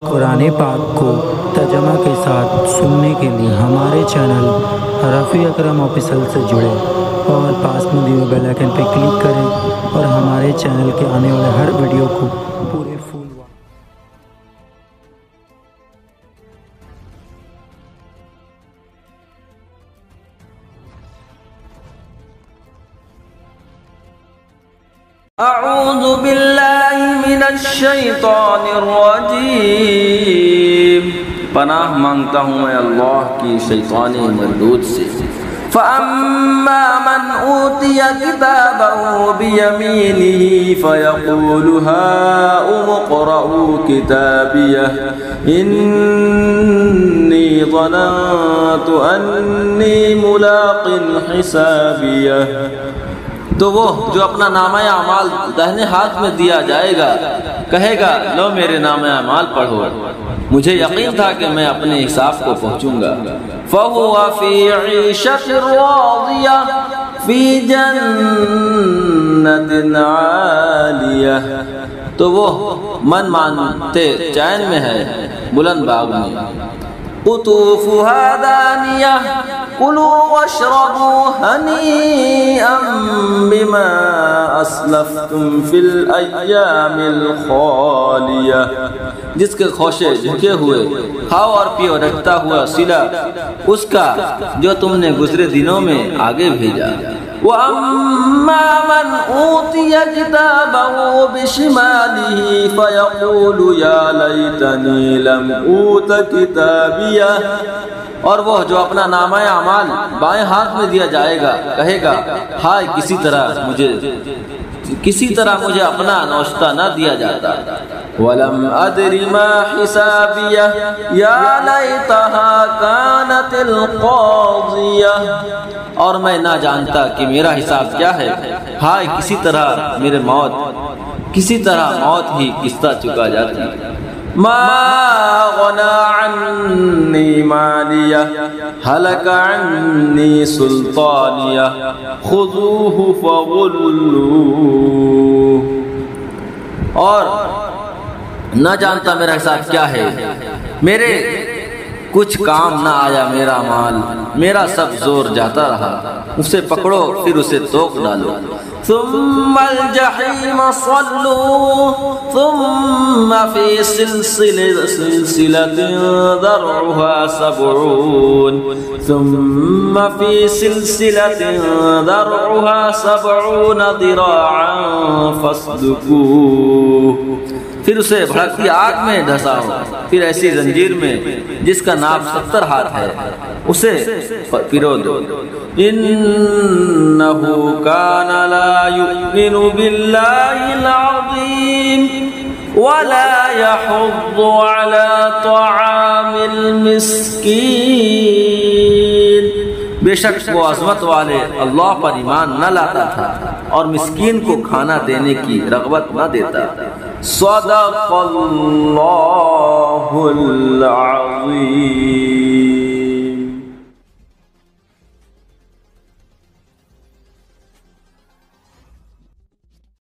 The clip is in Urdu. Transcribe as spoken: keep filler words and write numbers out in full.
قرآن پاک کو ترجمہ کے ساتھ سننے کے لیے ہمارے چینل رفیع اکرم آفیشل سے جڑیں اور پاس میں دیے بیل آئیکن پہ کلک کریں اور ہمارے چینل کے آنے والے ہر ویڈیو کو پورے فل اعوذ باللہ من الشیطان الرجیم، پناہ مانگتا ہوں میں اللہ کی شیطان مردود سے۔ فَأَمَّا مَنْ أُوتِيَ كِتَابَهُ بِيَمِينِهِ فَيَقُولُ هَاؤُمُ اقْرَءُوا كِتَابِيَهْ إِنِّي ظَنَنتُ أَنِّي مُلَاقٍ حِسَابِيَهْ۔ تو وہ جو اپنا نامہ اعمال داہنے ہاتھ میں دیا جائے گا کہے گا لو میرے نامہ اعمال پڑھو، مجھے یقین تھا کہ میں اپنے حساب کو پہنچوں گا۔ فَهُوَ فِي عِيشَةٍ رَاضِيَةٍ فِي جَنَّةٍ عَالِيَةٍ، تو وہ من مانتے چین میں ہے بلند باغ میں۔ قُطُوفُهَا دَانِيَةٌ كُلُوا وَاشْرَبُوا هَنِيئًا بِمَا أَسْلَفْتُمْ فِي الْأَيَّامِ الْخَالِيَةِ، جس کے خوشے جھکے ہوئے کھاؤ اور پیو، رکھتا ہوا صلہ اس کا جو تم نے گزرے دنوں میں آگے بھیجا۔ وَأَمَّا مَنْ أُوتِيَ كِتَابَهُ بِشِمَالِهِ فَيَقُولُ يَا لَيْتَنِي لَمْ أُوتَ كِتَابِيَهْ، اور وہ جو اپنا نامہ اعمال بائیں ہاتھ میں دیا جائے گا کہے گا ہائے کسی طرح مجھے کسی طرح مجھے اپنا نوشتہ نہ دیا جاتا۔ وَلَمْ أَدْرِ مَا حِسَابِيَهْ يَا لَيْتَهَا كَانَتِ الْقَاضِيَةَ، اور میں نہ جانتا کہ میرا حساب کیا ہے، ہائے کسی طرح میرے موت کسی طرح موت ہی قصہ چکا جاتی۔ ما غنا عنی مالیہ ہلک عنی سلطانیہ خذوہ فغلوہ، اور نہ جانتا میرا حساب کیا ہے، میرے کچھ کام نہ آیا میرا مال، میرا سب زور جاتا رہا، اسے پکڑو پھر اسے توق ڈالو۔ ثم الجحیم صلوا ثم فی سلسلۃ ذرعها سبعون ثم فی سلسلۃ ذرعها سبعون ذراعا فاسلکوہ، پھر اسے بھڑکتی آگ میں دھساؤ، پھر ایسی زنجیر میں جس کا ناپ ستر ہاتھ ہے اسے پرو دو۔ انہ کان لا یؤمن باللہ العظیم ولا یحض علی طعام المسکین، بے شک وہ عظمت والے اللہ پر ایمان نہ لاتا تھا اور مسکین کو کھانا دینے کی رغبت نہ دیتا۔ صدق اللہ العظیم۔